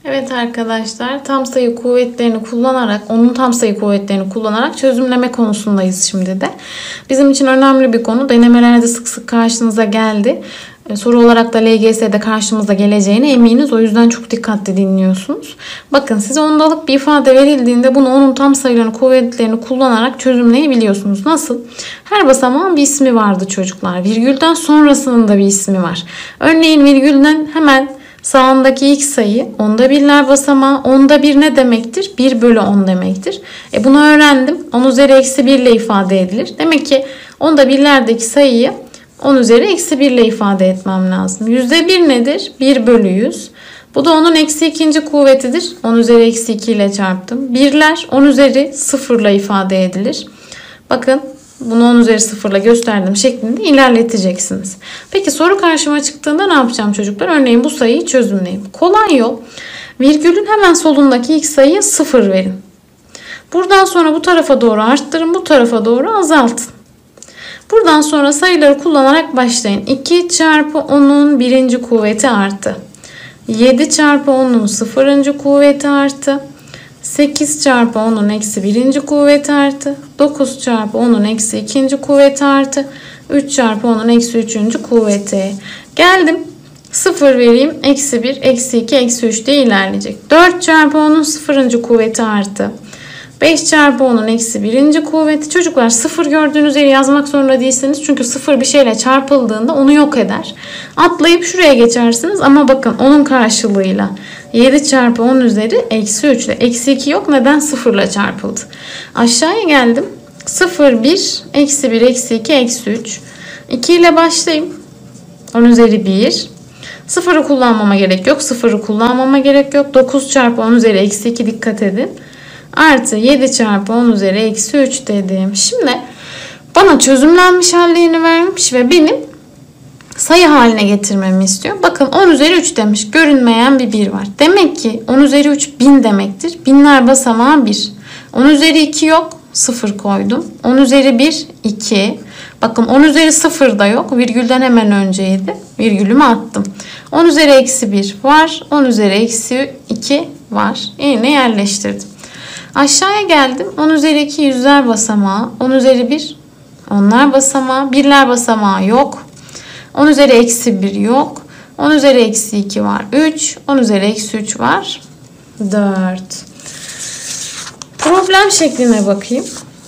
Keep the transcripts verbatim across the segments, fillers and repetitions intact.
Evet arkadaşlar, tam sayı kuvvetlerini kullanarak, onun tam sayı kuvvetlerini kullanarak çözümleme konusundayız şimdi de. Bizim için önemli bir konu. Denemelerde sık sık karşınıza geldi. Soru olarak da L G S'de karşımıza geleceğine eminiz. O yüzden çok dikkatli dinliyorsunuz. Bakın, size ondalık bir ifade verildiğinde bunu onun tam sayılarını, kuvvetlerini kullanarak çözümleyebiliyorsunuz. Nasıl? Her basamağın bir ismi vardı çocuklar. Virgülden sonrasının da bir ismi var. Örneğin virgülden hemen sağındaki ilk sayı onda birler basamağı. Onda bir ne demektir? bir bölü on demektir. E bunu öğrendim. on üzeri eksi bir ile ifade edilir. Demek ki onda birlerdeki sayıyı on üzeri eksi bir ile ifade etmem lazım. Yüzde bir nedir? bir bölü yüz. Bu da onun eksi ikinci kuvvetidir. on üzeri eksi iki ile çarptım. Birler on üzeri sıfır ile ifade edilir. Bakın, bunu on üzeri sıfır ile gösterdiğim şeklinde ilerleteceksiniz. Peki soru karşıma çıktığında ne yapacağım çocuklar? Örneğin bu sayıyı çözümleyeyim. Kolay yol. Virgülün hemen solundaki ilk sayıya sıfır verin. Buradan sonra bu tarafa doğru arttırın. Bu tarafa doğru azaltın. Buradan sonra sayıları kullanarak başlayın. iki çarpı onun birinci kuvveti artı. yedi çarpı onun sıfırıncı kuvveti artı. sekiz çarpı onun eksi birinci kuvveti artı. dokuz çarpı onun eksi ikinci kuvveti artı. üç çarpı onun eksi üçüncü kuvveti. Geldim. sıfır vereyim. Eksi bir, eksi iki, eksi üç diye ilerleyecek. dört çarpı onun sıfırıncı kuvveti artı. beş çarpı onun eksi birinci kuvveti. Çocuklar, sıfır gördüğünüz yeri yazmak zorunda değilsiniz. Çünkü sıfır bir şeyle çarpıldığında onu yok eder. Atlayıp şuraya geçersiniz. Ama bakın, onun karşılığıyla yedi çarpı on üzeri eksi üç ile. Eksi iki yok. Neden? sıfır ile çarpıldı. Aşağıya geldim. sıfır, bir, eksi bir, eksi iki, eksi üç. iki ile başlayayım. on üzeri bir. sıfırı kullanmama gerek yok. sıfırı kullanmama gerek yok. dokuz çarpı on üzeri eksi iki, dikkat edin. Artı yedi çarpı on üzeri eksi üç dedim. Şimdi bana çözümlenmiş hallerini vermiş ve benim sayı haline getirmemi istiyor. Bakın, on üzeri üç demiş. Görünmeyen bir bir var. Demek ki on üzeri üç bin demektir. Binler basamağı bir. on üzeri iki yok. sıfır koydum. on üzeri bir, iki. Bakın, on üzeri sıfır da yok. Virgülden hemen önceydi. Virgülümü attım. on üzeri eksi bir var. on üzeri eksi iki var. Yine yerleştirdim. Aşağıya geldim. on üzeri iki yüzler basamağı. on üzeri bir onlar basamağı. Birler basamağı yok. on üzeri eksi bir yok. on üzeri eksi iki var. üç. on üzeri eksi üç var. dört. Problem şekline bakayım.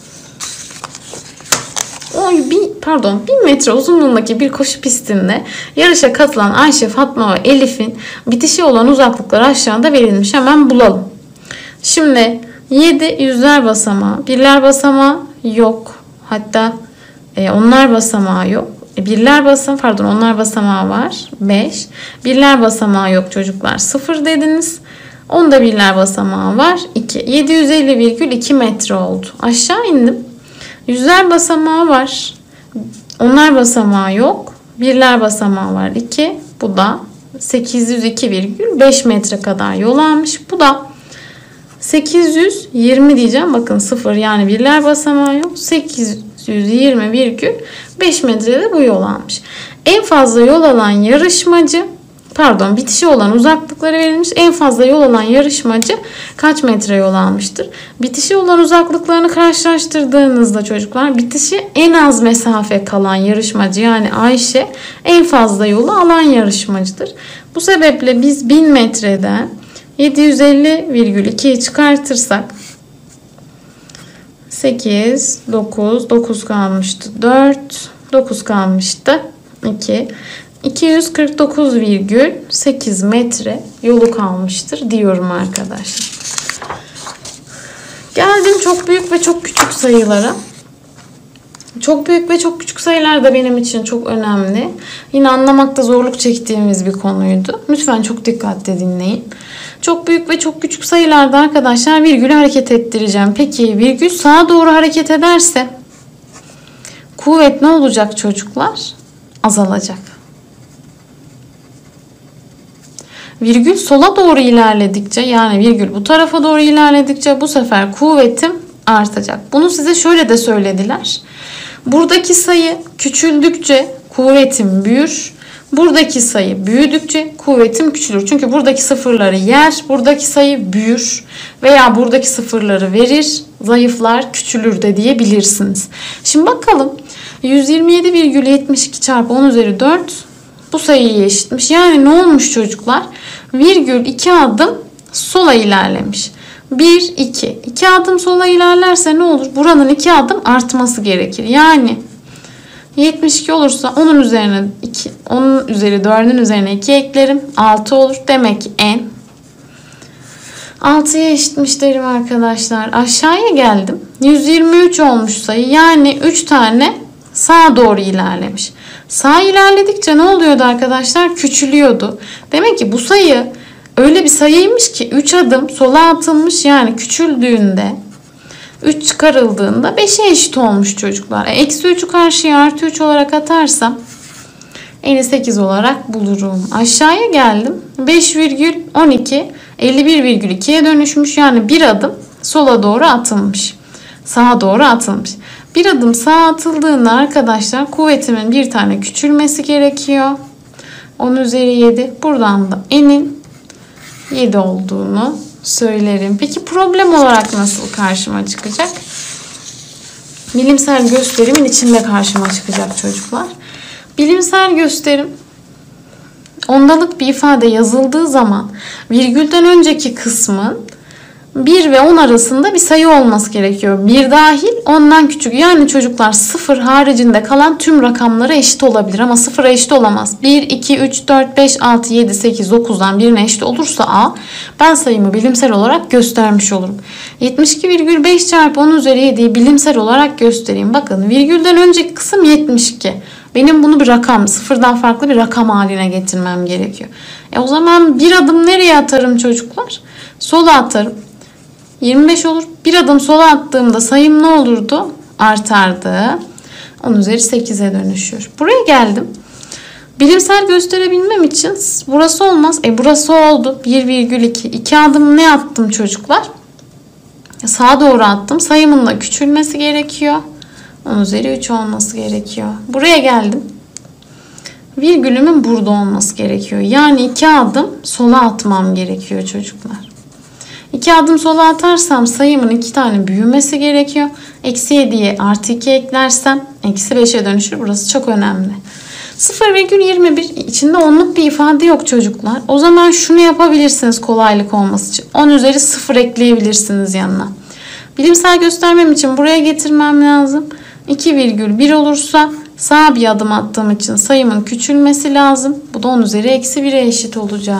Oy, bir, pardon, bin metre uzunluğundaki bir koşu pistinde yarışa katılan Ayşe, Fatma ve Elif'in bitişi olan uzaklıkları aşağıda verilmiş. Hemen bulalım. Şimdi yedi yüzler basamağı. Birler basamağı yok. Hatta e, onlar basamağı yok. E, birler basamağı, pardon, onlar basamağı var. beş. Birler basamağı yok çocuklar. sıfır dediniz. Onda birler basamağı var. iki. yedi yüz elli virgül iki metre oldu. Aşağı indim. Yüzler basamağı var. Onlar basamağı yok. Birler basamağı var. iki. Bu da sekiz yüz iki virgül beş metre kadar yol almış. Bu da sekiz yüz yirmi diyeceğim. Bakın, sıfır yani birler basamağı yok. sekiz yüz yirmi virgül beş metrede bu yol almış. En fazla yol alan yarışmacı, pardon, bitişi olan uzaklıkları verilmiş. En fazla yol alan yarışmacı kaç metre yol almıştır? Bitişi olan uzaklıklarını karşılaştırdığınızda çocuklar, bitişi en az mesafe kalan yarışmacı yani Ayşe en fazla yolu alan yarışmacıdır. Bu sebeple biz bin metreden yedi yüz elli virgül ikiyi çıkartırsak sekiz, dokuz, dokuz kalmıştı. dört, dokuz kalmıştı. iki. iki yüz kırk dokuz virgül sekiz metre yolu kalmıştır diyorum arkadaşlar. Geldim çok büyük ve çok küçük sayılara. Çok büyük ve çok küçük sayılar da benim için çok önemli. Yine anlamakta zorluk çektiğimiz bir konuydu. Lütfen çok dikkatli dinleyin. Çok büyük ve çok küçük sayılarda arkadaşlar virgülü hareket ettireceğim. Peki virgül sağa doğru hareket ederse kuvvet ne olacak çocuklar? Azalacak. Virgül sola doğru ilerledikçe, yani virgül bu tarafa doğru ilerledikçe bu sefer kuvvetim artacak. Bunu size şöyle de söylediler. Buradaki sayı küçüldükçe kuvvetim büyür. Buradaki sayı büyüdükçe kuvvetim küçülür. Çünkü buradaki sıfırları yer, buradaki sayı büyür veya buradaki sıfırları verir, zayıflar, küçülür de diyebilirsiniz. Şimdi bakalım, yüz yirmi yedi virgül yetmiş iki çarpı on üzeri dört bu sayıya eşitmiş. Yani ne olmuş çocuklar? Virgül iki adım sola ilerlemiş. bir, iki. iki adım sola ilerlerse ne olur? Buranın iki adım artması gerekir. Yani yetmiş iki olursa onun üzerine iki, onun üzeri dördün üzerine iki eklerim. altı olur. Demek ki n altıya eşitmiş derim arkadaşlar. Aşağıya geldim. yüz yirmi üç olmuş sayı. Yani üç tane sağa doğru ilerlemiş. Sağa ilerledikçe ne oluyordu arkadaşlar? Küçülüyordu. Demek ki bu sayı öyle bir sayıymış ki üç adım sola atılmış, yani küçüldüğünde üç çıkarıldığında beşe eşit olmuş çocuklar. E, eksi üçü karşıya artı üç olarak atarsam elli sekiz olarak bulurum. Aşağıya geldim. beş virgül on iki elli bir virgül ikiye dönüşmüş. Yani bir adım sola doğru atılmış. Sağa doğru atılmış. Bir adım sağa atıldığında arkadaşlar kuvvetimin bir tane küçülmesi gerekiyor. on üzeri yedi. Buradan da n'in yedi olduğunu söylerim. Peki problem olarak nasıl karşıma çıkacak? Bilimsel gösterimin içinde karşıma çıkacak çocuklar. Bilimsel gösterim, ondalık bir ifade yazıldığı zaman virgülden önceki kısmın bir ve on arasında bir sayı olması gerekiyor. bir dahil, ondan küçük. Yani çocuklar sıfır haricinde kalan tüm rakamlara eşit olabilir ama sıfıra eşit olamaz. bir, iki, üç, dört, beş, altı, yedi, sekiz, dokuzdan birine eşit olursa A, ben sayımı bilimsel olarak göstermiş olurum. yetmiş iki virgül beş çarpı on üzeri yediyi bilimsel olarak göstereyim. Bakın, virgülden önceki kısım yetmiş iki. Benim bunu bir rakam, sıfırdan farklı bir rakam haline getirmem gerekiyor. E o zaman bir adım nereye atarım çocuklar? Sola atarım. yirmi beş olur. Bir adım sola attığımda sayım ne olurdu? Artardı. on üzeri sekize dönüşüyor. Buraya geldim. Bilimsel gösterebilmem için burası olmaz. E burası oldu. bir virgül iki. iki adım ne yaptım çocuklar? Sağa doğru attım. Sayımın da küçülmesi gerekiyor. on üzeri üç olması gerekiyor. Buraya geldim. Virgülümün burada olması gerekiyor. Yani iki adım sola atmam gerekiyor çocuklar. iki adım sola atarsam sayımın iki tane büyümesi gerekiyor. Eksi yediye artı iki eklersem eksi beşe dönüşür. Burası çok önemli. sıfır virgül yirmi bir içinde onluk bir ifade yok çocuklar. O zaman şunu yapabilirsiniz kolaylık olması için. on üzeri sıfır ekleyebilirsiniz yanına. Bilimsel göstermem için buraya getirmem lazım. iki virgül bir olursa sağa bir adım attığım için sayımın küçülmesi lazım. Bu da on üzeri eksi bire eşit olacak.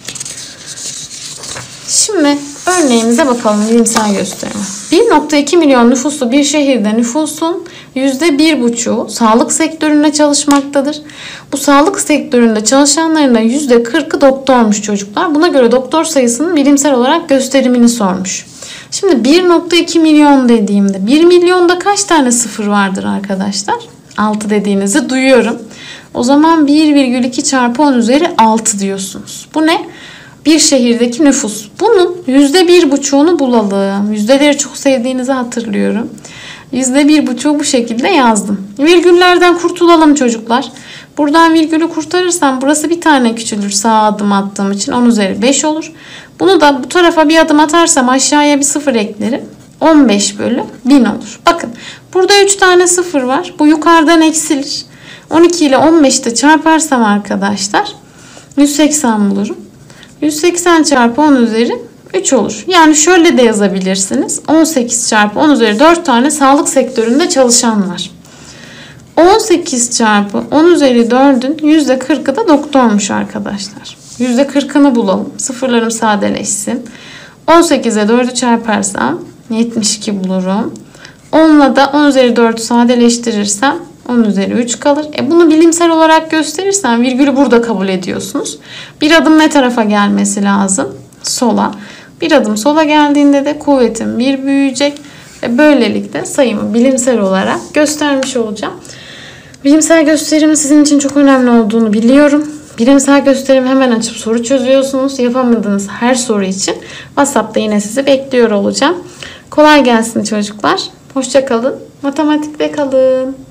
Şimdi örneğimize bakalım, bilimsel gösterme. bir nokta iki milyon nüfuslu bir şehirde nüfusun yüzde bir buçuğu sağlık sektöründe çalışmaktadır. Bu sağlık sektöründe çalışanların da yüzde kırkı doktormuş çocuklar. Buna göre doktor sayısının bilimsel olarak gösterimini sormuş. Şimdi bir nokta iki milyon dediğimde bir milyonda kaç tane sıfır vardır arkadaşlar? altı dediğinizi duyuyorum. O zaman bir virgül iki çarpı on üzeri altı diyorsunuz. Bu ne? Bir şehirdeki nüfus. Bunun yüzde bir buçuğunu bulalım. Yüzdeleri çok sevdiğinizi hatırlıyorum. Yüzde bir buçuğu bu şekilde yazdım. Virgüllerden kurtulalım çocuklar. Buradan virgülü kurtarırsam burası bir tane küçülür sağa adım attığım için on üzeri beş olur. Bunu da bu tarafa bir adım atarsam aşağıya bir sıfır eklerim. on beş bölü bin olur. Bakın burada üç tane sıfır var. Bu yukarıdan eksilir. on iki ile on beşte çarparsam arkadaşlar yüz seksen bulurum. yüz seksen çarpı on üzeri üç olur. Yani şöyle de yazabilirsiniz. on sekiz çarpı on üzeri dört tane sağlık sektöründe çalışan var. on sekiz çarpı on üzeri dördün yüzde kırkı da doktormuş arkadaşlar. yüzde kırkını bulalım. Sıfırlarım sadeleşsin. on sekize dördü çarparsam yetmiş iki bulurum. onla da on üzeri dördü sadeleştirirsem on üzeri üç kalır. E bunu bilimsel olarak gösterirsem virgülü burada kabul ediyorsunuz. Bir adım ne tarafa gelmesi lazım? Sola. Bir adım sola geldiğinde de kuvvetim bir büyüyecek. Ve böylelikle sayımı bilimsel olarak göstermiş olacağım. Bilimsel gösterimin sizin için çok önemli olduğunu biliyorum. Bilimsel gösterimi hemen açıp soru çözüyorsunuz. Yapamadığınız her soru için WhatsApp'ta yine sizi bekliyor olacağım. Kolay gelsin çocuklar. Hoşça kalın. Matematikte kalın.